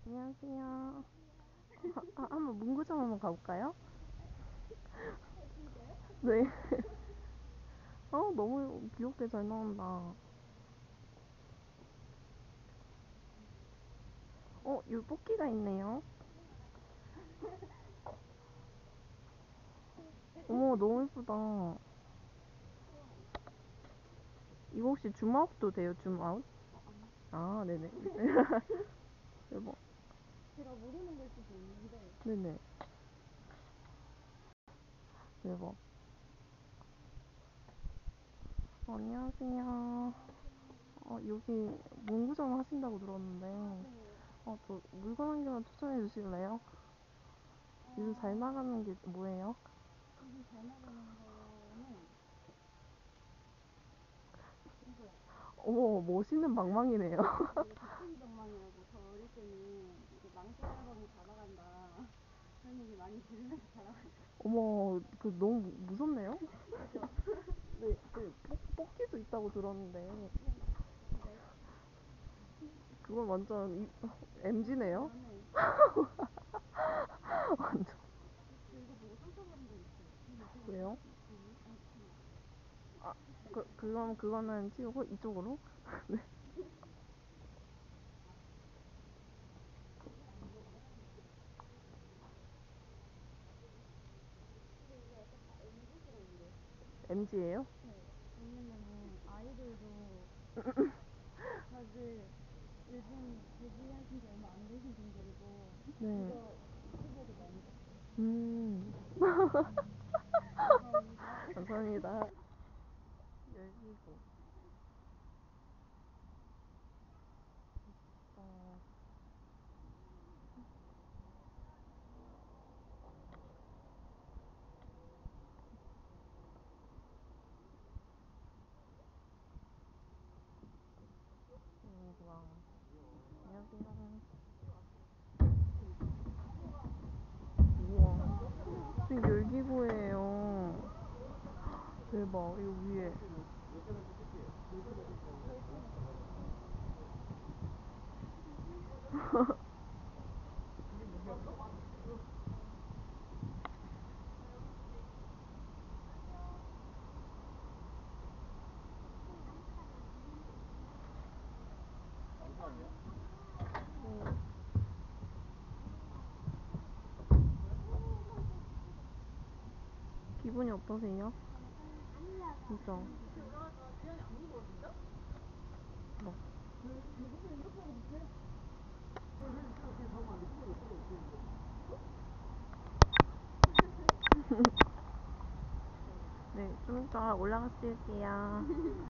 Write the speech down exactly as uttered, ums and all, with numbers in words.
안녕하세요. 아, 한번 문구점 한번 가볼까요? 네. 어, 너무 귀엽게 잘 나온다. 어, 여기 뽑기가 있네요. 어머, 너무 예쁘다. 이거 혹시 줌아웃도 돼요, 줌아웃? 아, 네네. 대박. 제가 모르는 걸 수도 있는데. 네네. 대박. 어, 안녕하세요. 어, 여기 문구점 하신다고 들었는데, 네. 어, 저 물건 한 개만 추천해 주실래요? 요즘 잘 어, 나가는 게 뭐예요? 요즘 잘 나가는 거는 이거요. 어머, 멋있는 방망이네요. 이거 도깨비 방망이라고 저 어릴 때는 이게 망토알범이 다 나간다 그런 얘기 많이 들으면서 자라가지고. 어머, 그 너무 무- 무섭네요? 그죠? 네, 그 뽑, 뽑기도 있다고 들었는데 네. 그건 완전 엠지네요? 아, 네. 완전. 저 이거 보고 깜짝 놀란 적 있어요. 이게 어떻게 왜요? 뽑지? 아니, 아니, 잠깐만. 아, 그, 그건, 그거는 치우고 이쪽으로? 근데 이게 약간 다 엠지스러운데요? 엠지예요? 네. 왜냐면은 아이돌도 다들 요즘 데뷔하신 지 얼마 안 되신 분들이고 네. 이거 유튜버도 많이 봤어요. 음, 감사합니다. 감사합니다. 열기구. 어, 음, 좋아. 안녕하세요. 우와. 지금 열기구예요. 대박, 이거 위에. 음, 기분이 어떠세요? 진짜. 뭐. 네, 좀 이따 올라가실게요.